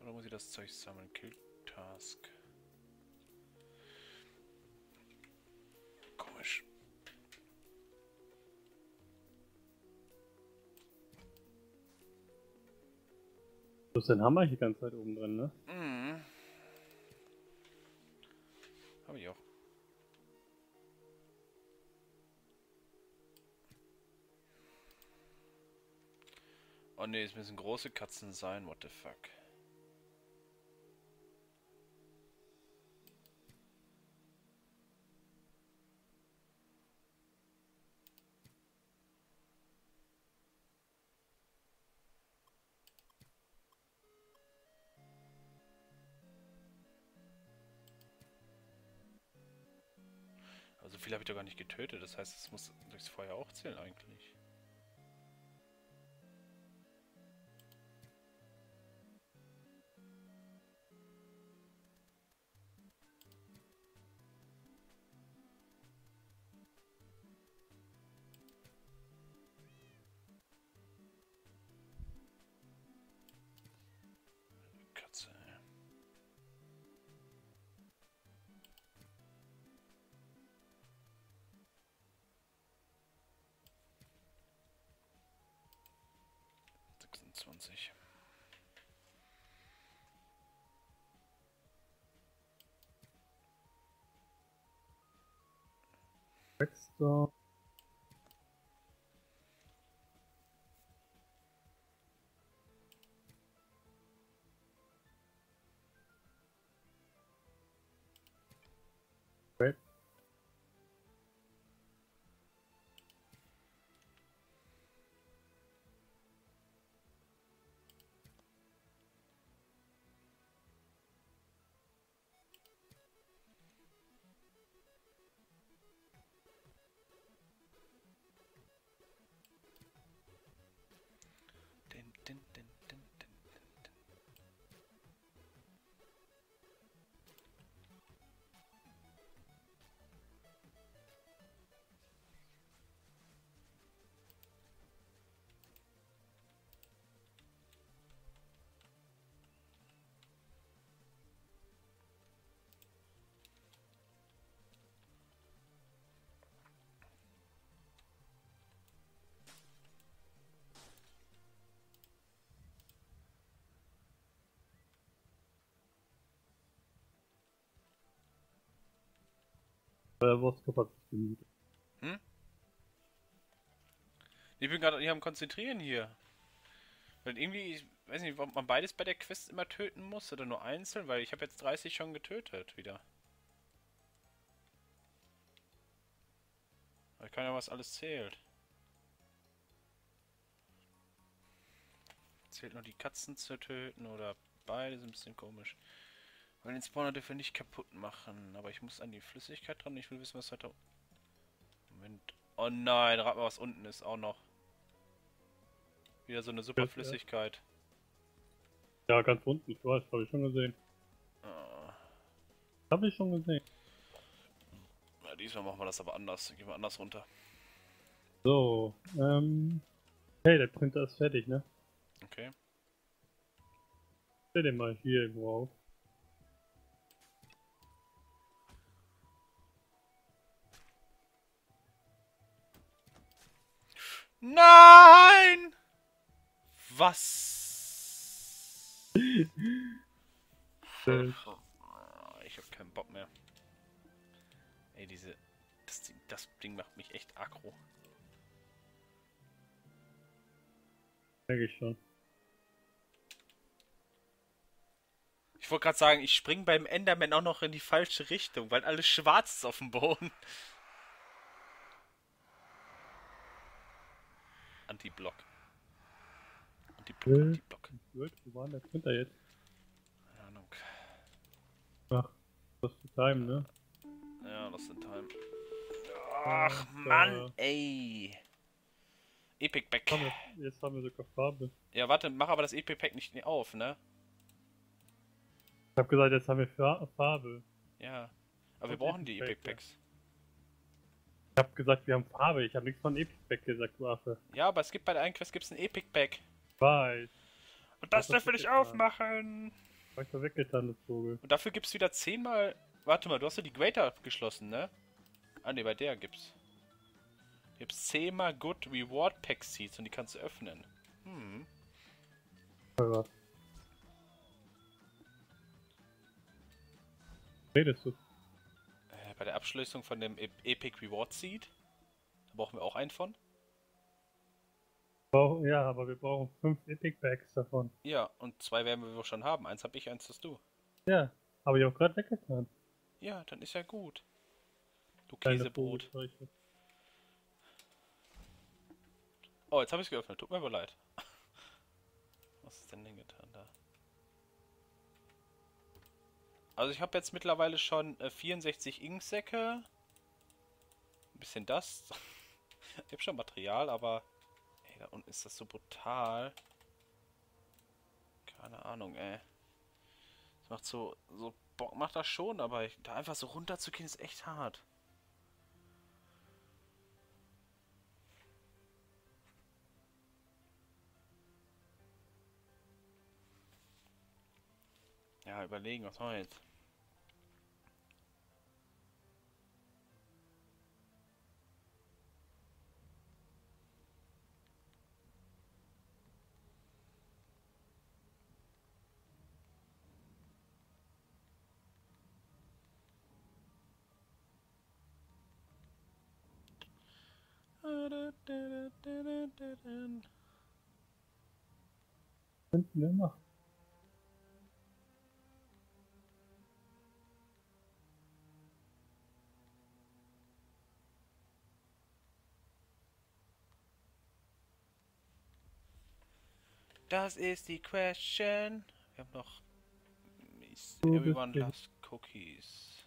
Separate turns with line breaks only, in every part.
oder muss ich das Zeug sammeln? Kill Task. Komisch.
Du hast den Hammer hier die ganze Zeit oben drin, ne?
Mhm. Hab ich auch. Oh ne, es müssen große Katzen sein, what the fuck. Also viel habe ich doch gar nicht getötet, das heißt, es muss durchs Feuer auch zählen eigentlich. Katze, ja. ...26.
Texter. Okay.
Din, din, din, din, din, din, din.
Wurstkopf hat sich gemütet.
Hm? Ich bin gerade hier am Konzentrieren hier. Weil irgendwie, ich weiß nicht, ob man beides bei der Quest immer töten muss oder nur einzeln, weil ich habe jetzt 30 schon getötet wieder. Ich kann ja, was alles zählt. Zählt nur die Katzen zu töten oder beides, ein bisschen komisch. Weil den Spawner dürfen wir nicht kaputt machen, aber ich muss an die Flüssigkeit dran. Ich will wissen, was heute... Moment. Oh nein, rat mal, was unten ist auch noch. Wieder so eine super Flüssigkeit.
Ja, ganz unten, ich weiß, habe ich schon gesehen.
Ah.
Habe ich schon gesehen.
Ja, diesmal machen wir das aber anders. Gehen wir anders runter.
So, hey, der Printer ist fertig, ne?
Okay.
Stell den mal hier irgendwo auf.
Nein! Was? Ich hab keinen Bock mehr. Ey, das Ding macht mich echt aggro.
Denke ich schon.
Ich wollte gerade sagen, ich spring beim Enderman auch noch in die falsche Richtung, weil alles schwarz ist auf dem Boden. Anti-Block. Anti-Block, Anti-Block.
Wo war denn der Printer jetzt?
Keine Ahnung.
Ach, das ist Time, ne?
Ja, das sind Time. Ach, Mann, ey. Epic Pack.
Jetzt haben wir sogar Farbe.
Ja, warte, mach aber das Epic Pack nicht auf, ne?
Ich hab gesagt, jetzt haben wir Farbe.
Ja. Aber wir brauchen die Epic Packs.
Ich hab gesagt, wir haben Farbe. Ich hab nichts von Epic Pack gesagt, du Affe.
Ja, aber es gibt bei der einen Quest gibt's ein Epic Pack.
Weiß.
Und das dürfen wir nicht aufmachen.
Hab ich doch weggetan, das Vogel.
Und dafür gibt's wieder 10 mal... Warte mal, du hast ja die Greater abgeschlossen, ne? Ah ne, bei der gibt's. Du gibt's 10 mal Good Reward Pack Seeds und die kannst du öffnen. Hm.
Was redest du?
Bei der Abschließung von dem Epic Reward Seed. Da brauchen wir auch einen von.
Ja, aber wir brauchen 5 Epic Bags davon.
Ja, und 2 werden wir wohl schon haben. Eins habe ich, eins hast du.
Ja, habe ich auch gerade weggetan.
Ja, dann ist ja gut. Du
Kleine
Käsebrot.
Vogelscheuche.
Oh, jetzt habe ich es geöffnet. Tut mir aber leid. Was ist denn getan da? Also ich habe jetzt mittlerweile schon 64 Inksäcke. Ein bisschen das. Ich habe schon Material, aber... Ey, da unten ist das so brutal. Keine Ahnung, ey. Das macht so Bock macht das schon, aber da einfach so runterzugehen ist echt hart. Ja, überlegen, was machen wir jetzt?
Könnten wir machen.
Das ist die Question. Wir haben noch...
Du
Everyone
bist
loves cookies.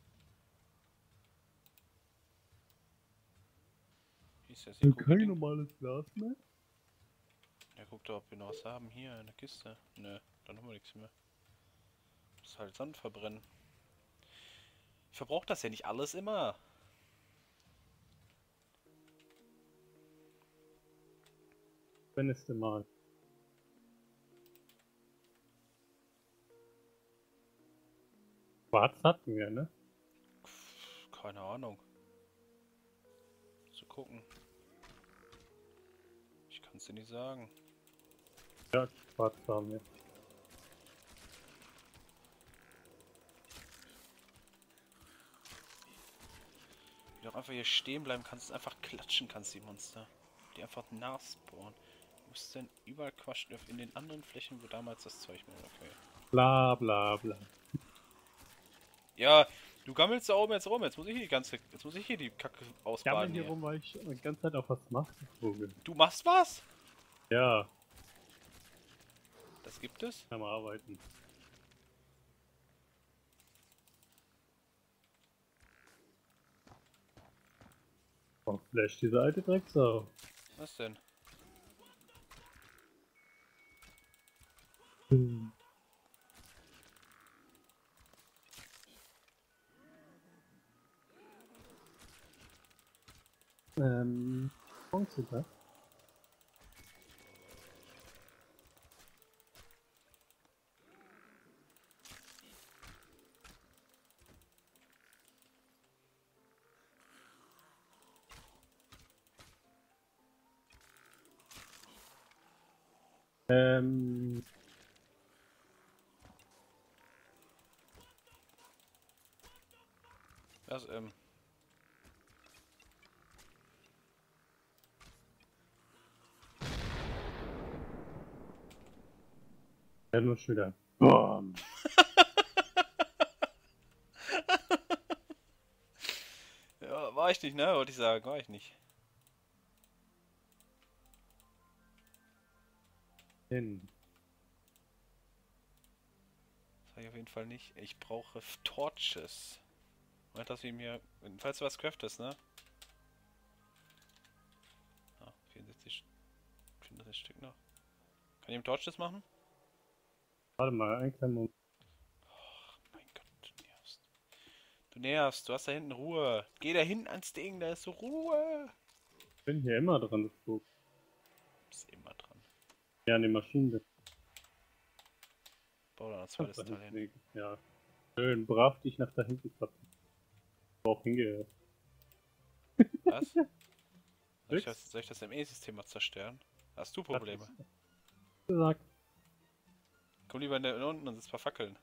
Wie ist das hier?
kein normales Glas mehr?
Ja, guck doch, ob wir noch was haben. Hier in der Kiste. Nö, dann haben wir nichts mehr. Das ist halt Sand verbrennen. Ich verbrauche das ja nicht alles immer.
Wenn es denn mal. Schwarz hatten wir, ne?
Keine Ahnung. Zu gucken. Ich kann es dir nicht sagen.
Ja, schwarz haben wir.
Wie du auch einfach hier stehen bleiben kannst, einfach klatschen kannst, die Monster. Die einfach nachspawnen. Du musst dann überall quatschen in den anderen Flächen, wo damals das Zeug war. Okay.
Bla bla bla.
Ja, du gammelst da oben jetzt rum. Jetzt muss ich hier die Kacke
Ich
ausbaden
gammel hier
hier.
rum, weil ich die ganze Zeit auf was mache, Vogel.
Du machst was?
Ja,
Das gibt es?
kann man arbeiten. Oh, Flash, diese alte Drecksau.
Was denn?
Hm. Chance das? Ähm,
Was,
ja, nur schon wieder. Bam.
Ja, war ich nicht, ne? Wollte ich sagen, war ich nicht.
Hin.
Das war ich auf jeden Fall nicht. Ich brauche Torches. Und dass wir mir. Falls du was craftest, ne? Ah, 64 Stück noch. Kann ich ihm Torches machen?
Warte mal, einen kleinen Moment.
Mein Gott, du nervst. Du nervst, du hast da hinten Ruhe. Geh da hinten ans Ding, da ist so Ruhe.
Ich bin hier immer dran, das Vogel.
Du bist immer dran.
Ja, an den Maschinen.
Bau da ein zweites
Das
Teil
ist
hin.
nicht- Ja. Schön brav dich nach da hinten klappen. Auch hingehört.
Was?
Nix.
Soll ich das ME-System mal zerstören? Hast du
Hat
Probleme?
nichts gesagt.
Komm lieber in unten und sitzt verfackeln.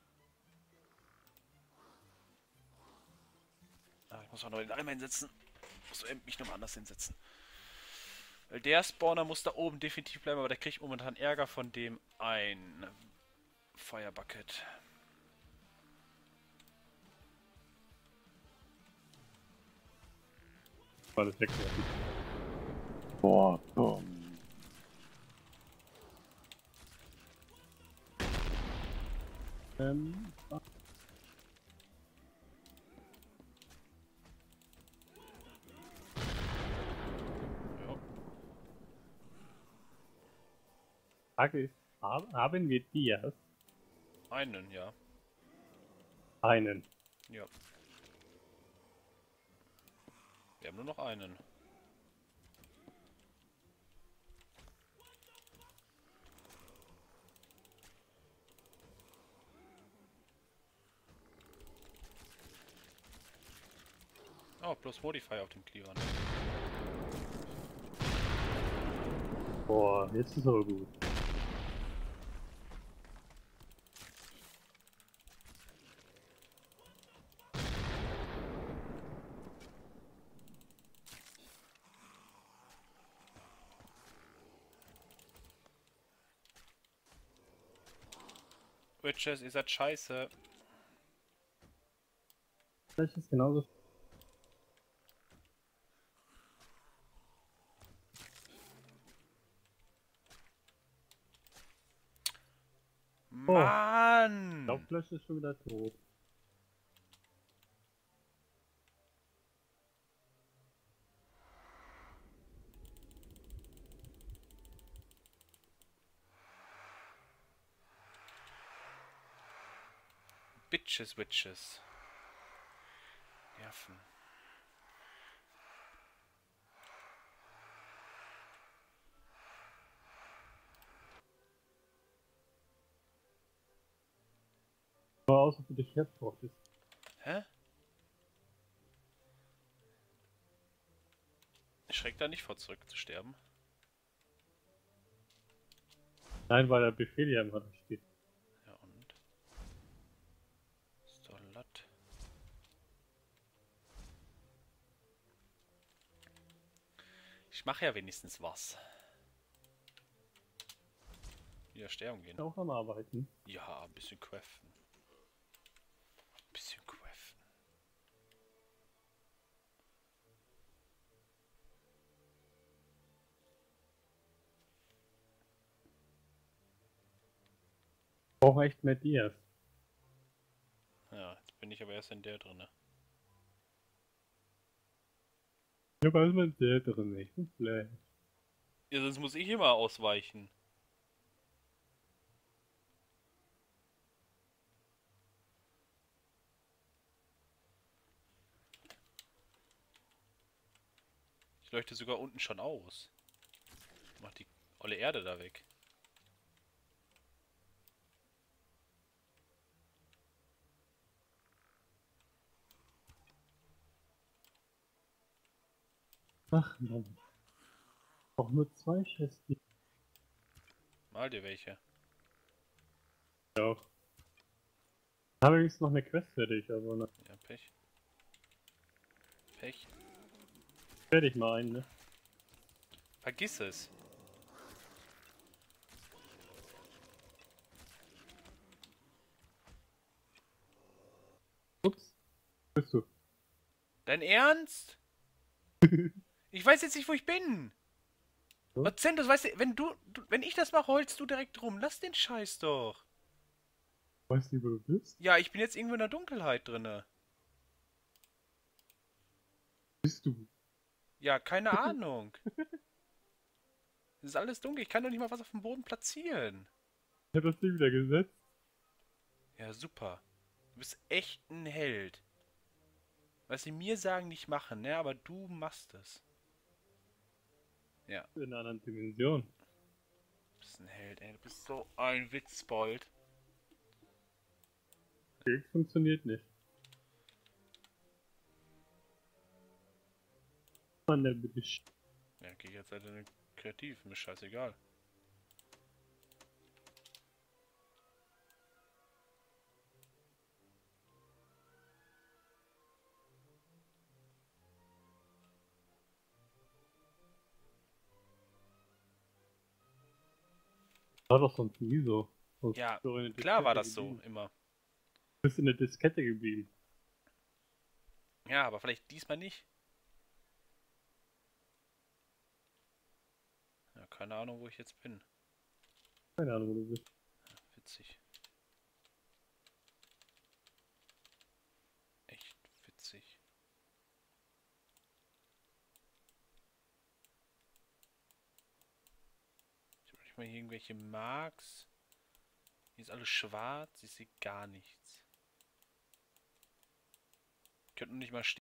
Ah, ich muss auch noch den Eimer hinsetzen. Muss mich nochmal anders hinsetzen. Weil der Spawner muss da oben definitiv bleiben, aber der kriegt momentan Ärger von dem ein Firebucket.
Alles wegwerfen. Boah, komm. Ähm,
Ja.
Frage ist, haben wir Dias?
Einen, ja.
Einen.
Ja. Wir haben nur noch einen. Oh, plus Modifier auf dem Cleaver. Ne?
Boah, jetzt ist aber gut.
Witches, ihr seid scheiße.
Vielleicht ist genauso. Oh,
Mann!
Laufflash ist schon wieder tot.
Bitches, Witches. Nerven.
Aber aus, ob du dich herbrauchst.
Hä? Schreck da nicht vor zurück zu sterben.
Nein, weil der Befehl ja immer da steht.
Ja und? Ist doch latt. Ich mache ja wenigstens was. Wieder sterben gehen.
Auch am Arbeiten.
Ja, ein bisschen craften. Ein bisschen craften.
Brauchen echt mehr Dias.
Ja, jetzt bin ich aber erst in der drinne.
Ja, weil man sehr drin nicht. Vielleicht.
Ja, sonst muss ich immer ausweichen. Ich leuchte sogar unten schon aus. Mach die olle Erde da weg.
Ach Mann. Auch nur 2 Schätze.
Mal dir welche.
Ja. Auch. Habe übrigens noch eine Quest fertig, aber na,
Ja, Pech. Pech.
fertig mal einen, ne?
Vergiss es.
Ups. Bist du?
Dein Ernst? Ich weiß jetzt nicht, wo ich bin.
So?
Was denn das? Weißt du, wenn ich das mache, holst du direkt rum. Lass den Scheiß doch.
Weißt du, wo du bist?
Ja, ich bin jetzt irgendwo in der Dunkelheit drinne.
Bist du?
Ja, keine Ahnung. Es ist alles dunkel. Ich kann doch nicht mal was auf dem Boden platzieren.
Ich hab das Ding wieder gesetzt.
Ja, super. Du bist echt ein Held. Was sie mir sagen, nicht machen, ne? Aber du machst es. Ja,
In einer anderen Dimension.
du bist ein Held, ey. Du bist so ein Witzbold.
X funktioniert nicht. Mann, der bin ich.
Ja, geh jetzt halt in den Kreativ, mir scheißegal.
War doch sonst nie so.
Ja,
So eine
klar war
Diskette
das so,
geblieben.
immer.
Du bist in der Diskette geblieben.
Ja, aber vielleicht diesmal nicht. Ja, keine Ahnung, wo ich jetzt bin.
Keine Ahnung, wo du bist.
Witzig. Echt witzig. Ich habe nicht mal hier irgendwelche Marks. Hier ist alles schwarz, ich sehe gar nichts. Ich könnte nicht mal